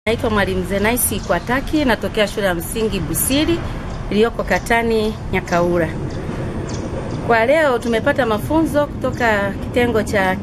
Naitwa Mwalimu Zenaisi Kwataki, natokea shule ya msingi Busiri iliyoko Katani Nyakaura. Kwa leo tumepata mafunzo kutoka kitengo cha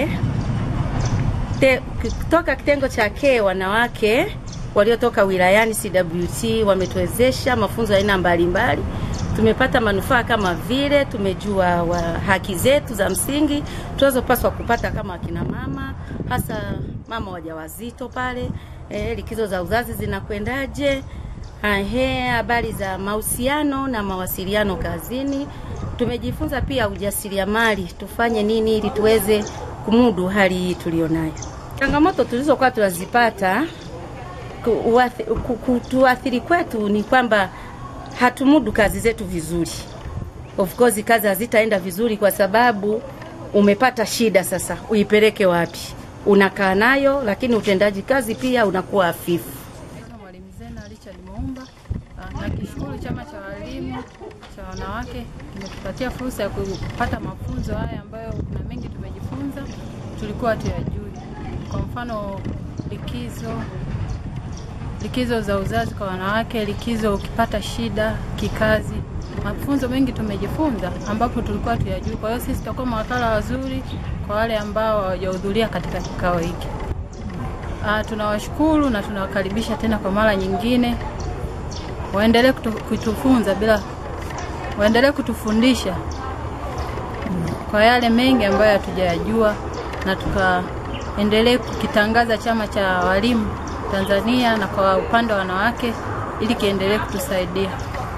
K wanawake waliotoka wilayani CWT. Wametuwezesha mafunzo aina mbalimbali. Tumepata manufaa kama vile tumejua haki zetu za msingi tunazopaswa kupata kama akina mama, hasa mama wajawazito pale, likizo za uzazi zinakwendaje, habari za mahusiano na mawasiliano kazini. Tumejifunza pia ujasiriamali, tufanye nini ili tuweze kumudu hali hii tulionayo. Changamoto tulizokuwa tunazipata kutuathiri kwetu ni kwamba hatumudu kazi zetu vizuri. Of course kazi hazitaenda vizuri kwa sababu umepata shida, sasa uipeleke wapi? Unakaa nayo, lakini utendaji kazi pia unakuwa hafifu. Mwalimu Zena Richard Muumba, na kishukuru chama cha walimu cha wanawake kimetupatia fursa ya kupata mafunzo haya ambayo kuna mengi tumejifunza tulikuwa tuyajui. Kwa mfano likizo za uzazi kwa wanawake, likizo ukipata shida kikazi. Mafunzo mengi tumejifunza ambapo tulikuwa tuyajui. Kwa hiyo sisi tutakuwa mawakala wazuri kwa wale ambao hawajahudhuria katika kikao hiki. Tunawashukuru na tunawakaribisha tena kwa mara nyingine. Waendelee waendelee kutufundisha kwa yale mengi ambayo hatujayajua, na tukaendelee kukitangaza chama cha walimu Tanzania na kwa upande wa wanawake ili kiendelee kutusaidia.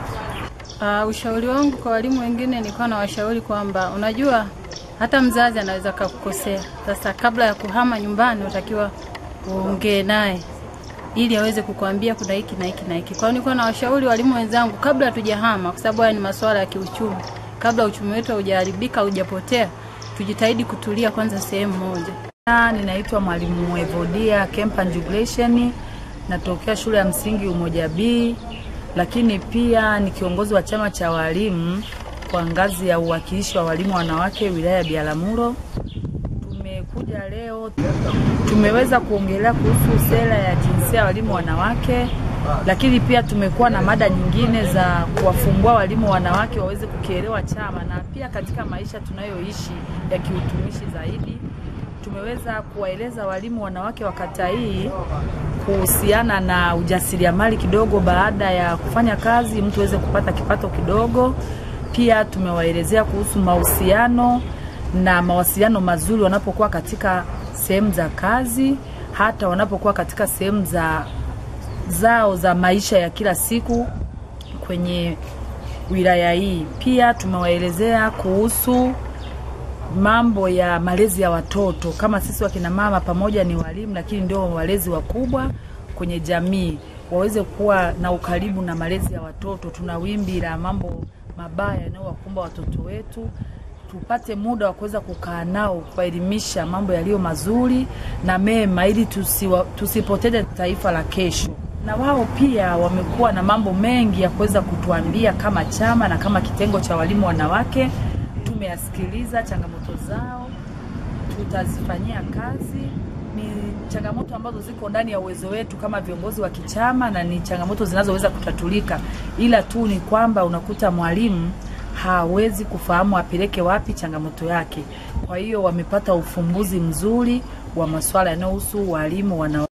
Ushauri wangu kwa walimu wengine ni kwa na washauri kwamba unajua hata mzazi anaweza kukukosea. Sasa kabla ya kuhama nyumbani unatakiwa uongee naye ili aweze kukuambia kuna hiki na hiki na hiki. Kwa hiyo niko na washauri walimu wenzangu kabla hatujahama, kwa sababu haya ni masuala ya kiuchumi. Kabla uchumi wetu hujaharibika, hujapotea, tujitahidi kutulia kwanza sehemu moja. Ninaitwa Mwalimu Evodia Kempa Jubilation, natokea shule ya msingi Umoja B, lakini pia ni kiongozi wa chama cha walimu kwa ngazi ya uwakilishi wa walimu wanawake wilaya ya Biharamulo. Tumekuja leo, tumeweza kuongelea kuhusu sera ya jinsia ya walimu wanawake, lakini pia tumekuwa na mada nyingine za kuwafumbua walimu wanawake waweze kukielewa chama, na pia katika maisha tunayoishi ya kiutumishi zaidi. Tumeweza kuwaeleza walimu wanawake wa kata hii kuhusiana na ujasiriamali kidogo. Baada ya kufanya kazi mtu aweze kupata kipato kidogo. Pia tumewaelezea kuhusu mahusiano na mawasiliano mazuri wanapokuwa katika sehemu za kazi, hata wanapokuwa katika sehemu za maisha ya kila siku kwenye wilaya hii. Pia tumewaelezea kuhusu mambo ya malezi ya watoto. Kama sisi wakina mama pamoja ni walimu, lakini ndio walezi wakubwa kwenye jamii, waweze kuwa na ukaribu na malezi ya watoto. Tuna wimbi la mambo mabaya yanayowakumba watoto wetu. Tupate muda wa kuweza kukaa nao, kuelimisha mambo yaliyo mazuri na mema ili tusipoteze taifa la kesho. Na wao pia wamekuwa na mambo mengi ya kuweza kutuambia kama chama na kama kitengo cha walimu wanawake. Tumeyasikiliza changamoto zao, tutazifanyia kazi. Ni changamoto ambazo ziko ndani ya uwezo wetu kama viongozi wa kichama, na ni changamoto zinazoweza kutatulika, ila tu ni kwamba unakuta mwalimu hawezi kufahamu apeleke wapi changamoto yake. Kwa hiyo wamepata ufumbuzi mzuri wa masuala yanayohusu walimu wanawake.